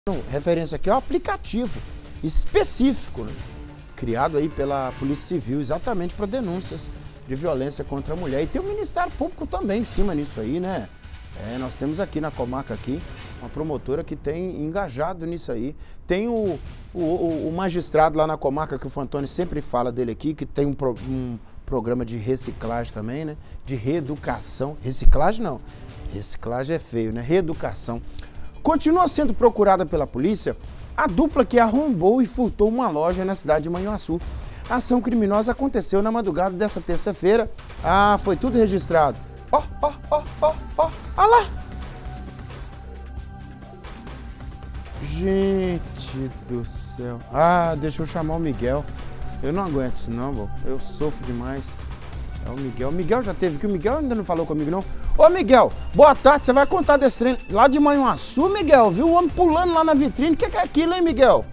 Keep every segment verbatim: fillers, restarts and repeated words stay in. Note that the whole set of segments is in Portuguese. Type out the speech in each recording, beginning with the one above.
Referência aqui é um aplicativo específico, né? Criado aí pela Polícia Civil exatamente para denúncias de violência contra a mulher. E tem o Ministério Público também em cima nisso aí, né? É, nós temos aqui na comarca aqui uma promotora que tem engajado nisso aí. Tem o, o, o magistrado lá na comarca, que o Fantoni sempre fala dele aqui, que tem um, pro, um programa de reciclagem também, né? De reeducação. Reciclagem não. Reciclagem é feio, né? Reeducação. Continua sendo procurada pela polícia a dupla que arrombou e furtou uma loja na cidade de Manhuaçu. A ação criminosa aconteceu na madrugada dessa terça-feira. Ah, foi tudo registrado. Ó, ó, ó, ó, ó, olha lá. Gente do céu. Ah, deixa eu chamar o Miguel. Eu não aguento isso não, vô. Eu sofro demais. É o Miguel. O Miguel já teve aqui. O Miguel ainda não falou comigo, não. Ô, Miguel, boa tarde. Você vai contar desse treino lá de Manhuaçu, Miguel? Viu o homem pulando lá na vitrine? O que, que é aquilo, hein, Miguel?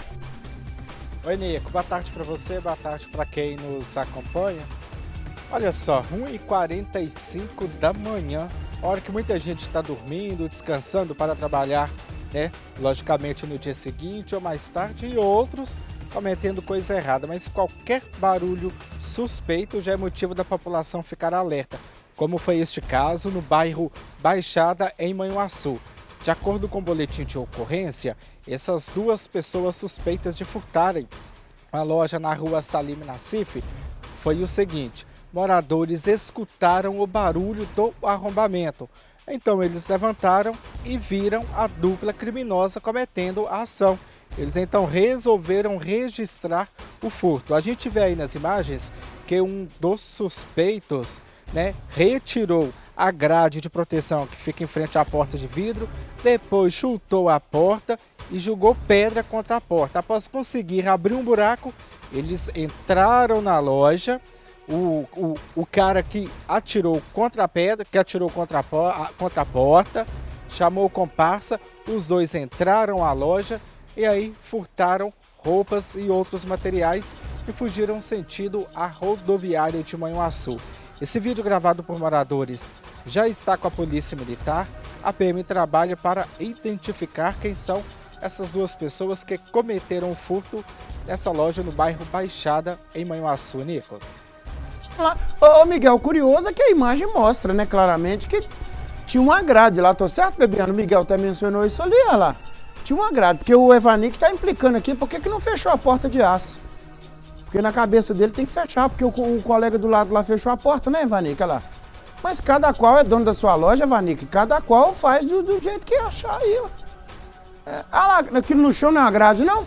Oi, Nico. Boa tarde pra você. Boa tarde pra quem nos acompanha. Olha só, uma e quarenta e cinco da manhã, hora que muita gente está dormindo, descansando para trabalhar, né? Logicamente no dia seguinte ou mais tarde, e outros cometendo coisa errada. Mas qualquer barulho suspeito já é motivo da população ficar alerta, como foi este caso no bairro Baixada, em Manhuaçu. De acordo com o boletim de ocorrência, essas duas pessoas suspeitas de furtarem a loja na rua Salim Nassif foi o seguinte: moradores escutaram o barulho do arrombamento. Então eles levantaram e viram a dupla criminosa cometendo a ação. Eles então resolveram registrar o furto. A gente vê aí nas imagens que um dos suspeitos, né, retirou a grade de proteção que fica em frente à porta de vidro, depois chutou a porta e jogou pedra contra a porta. Após conseguir abrir um buraco, eles entraram na loja. O, o, o cara que atirou contra a pedra, que atirou contra a, contra a porta, chamou o comparsa, os dois entraram à loja e aí furtaram roupas e outros materiais e fugiram sentido à rodoviária de Manhuaçu. Esse vídeo gravado por moradores já está com a Polícia Militar. A P M trabalha para identificar quem são essas duas pessoas que cometeram o furto nessa loja no bairro Baixada, em Manhuaçu, Nico. Lá. Ô, Miguel, o curioso é que a imagem mostra, né, claramente que tinha uma grade lá, tô certo, Bebiano? O Miguel até mencionou isso ali, olha lá. Tinha uma grade, porque o Evanique tá implicando aqui, por que que não fechou a porta de aço? Porque na cabeça dele tem que fechar, porque o, o colega do lado lá fechou a porta, né, Evanique? Olha lá. Mas cada qual é dono da sua loja, Evanique, cada qual faz do, do jeito que achar aí, ó. É, olha lá, aquilo no chão não é uma grade, não?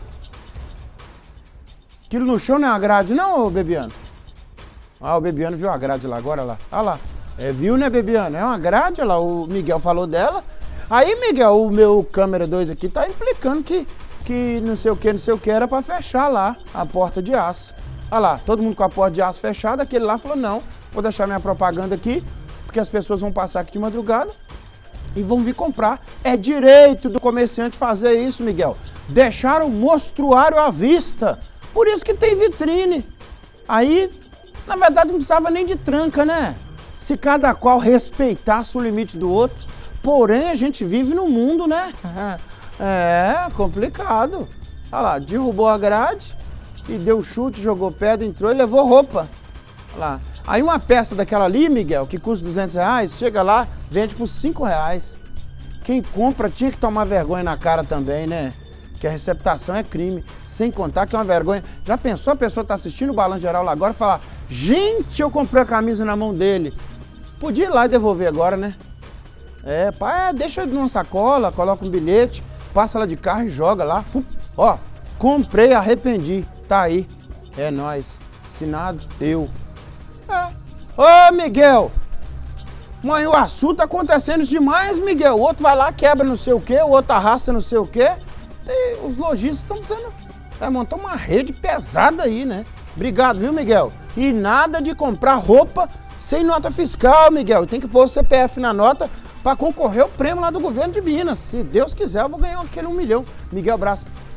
Aquilo no chão não é uma grade, não, ô, Bebiano? Ah, o Bebiano viu a grade lá agora, lá. Olha lá. É, viu, né, Bebiano? É uma grade, olha lá. O Miguel falou dela. Aí, Miguel, o meu câmera dois aqui tá implicando que, que não sei o que, não sei o que, era pra fechar lá a porta de aço. Olha lá, todo mundo com a porta de aço fechada. Aquele lá falou, não, vou deixar minha propaganda aqui, porque as pessoas vão passar aqui de madrugada e vão vir comprar. É direito do comerciante fazer isso, Miguel. Deixar o mostruário à vista. Por isso que tem vitrine. Aí... na verdade, não precisava nem de tranca, né? Se cada qual respeitasse o limite do outro. Porém, a gente vive num mundo, né? É complicado. Olha lá, derrubou a grade e deu chute, jogou pedra, entrou e levou roupa. Olha lá. Aí uma peça daquela ali, Miguel, que custa duzentos reais, chega lá, vende por cinco reais. Quem compra tinha que tomar vergonha na cara também, né? Que a receptação é crime, sem contar que é uma vergonha. Já pensou a pessoa tá assistindo o Balanço Geral lá agora e falar, gente, eu comprei a camisa na mão dele. Podia ir lá e devolver agora, né? É, pá, é, deixa numa sacola, coloca um bilhete, passa lá de carro e joga lá. Fu, ó, comprei, arrependi, tá aí. É nóis, assinado, eu. É. Ô, Miguel, Manhuaçu tá acontecendo demais, Miguel. O outro vai lá, quebra não sei o quê, o outro arrasta não sei o quê. E os lojistas estão precisando é, montar uma rede pesada aí, né? Obrigado, viu, Miguel? E nada de comprar roupa sem nota fiscal, Miguel. Tem que pôr o C P F na nota para concorrer ao prêmio lá do governo de Minas. Se Deus quiser, eu vou ganhar aquele um milhão. Miguel, abraço.